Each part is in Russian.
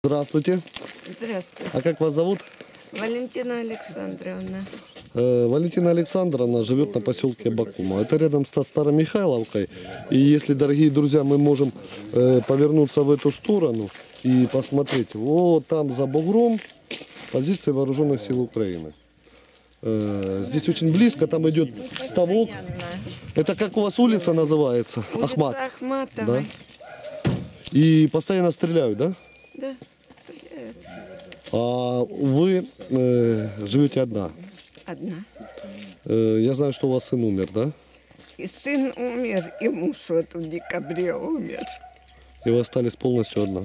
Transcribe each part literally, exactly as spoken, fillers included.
Здравствуйте. Здравствуйте. А как вас зовут? Валентина Александровна. Э, Валентина Александровна живет на поселке Бакума. Это рядом со Старомихайловкой. И если, дорогие друзья, мы можем э, повернуться в эту сторону и посмотреть, вот там за бугром позиции вооруженных сил Украины. Э, здесь очень близко, там идет ставок. Это как у вас улица называется? Улица Ахмат. Ахматовой. Да? И постоянно стреляют, да? Да. А вы э, живете одна? Одна. Э, я знаю, что у вас сын умер, да? И сын умер, и муж вот в декабре умер. И вы остались полностью одна?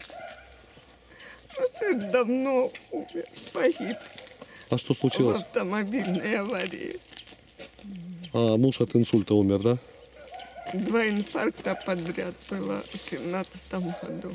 Ну, сын давно умер, погиб А что в случилось? автомобильной аварии. А муж от инсульта умер, да? Два инфаркта подряд было в семнадцатом году.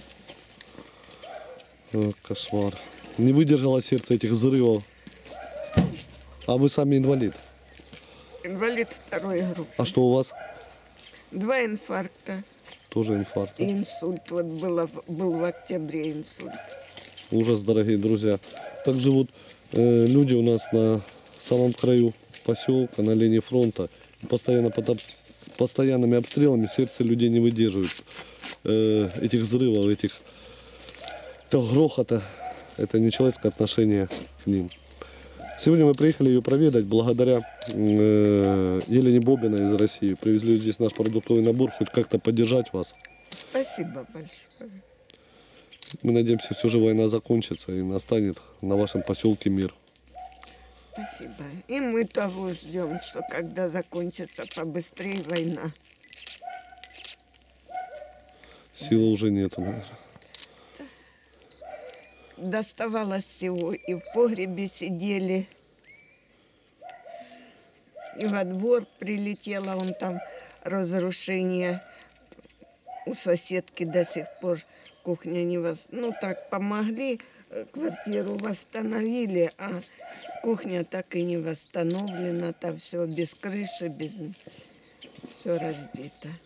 О, кошмар. Не выдержало сердце этих взрывов. А вы сами инвалид? Инвалид второй группы. А что у вас? Два инфаркта Тоже инфаркт. и инсульт. Вот было, в- был в октябре инсульт. Ужас, дорогие друзья. Так живут э, люди у нас на самом краю поселка, на линии фронта. Постоянно под обс- с постоянными обстрелами сердце людей не выдерживает. Э, этих взрывов, этих этого грохота. Это нечеловеческое отношение к ним. Сегодня мы приехали ее проведать благодаря э, Елене Бобиной из России. Привезли здесь наш продуктовый набор, хоть как-то поддержать вас. Спасибо большое. Мы надеемся, все же война закончится и настанет на вашем поселке мир. Спасибо. И мы того ждем, что когда закончится побыстрее война. Силы уже нету, наверное. Доставалось всего, и в погребе сидели, и во двор прилетело, он там разрушение. У соседки до сих пор кухня не вос... Ну так, помогли, э, квартиру восстановили, а кухня так и не восстановлена, там все без крыши, без... все разбито.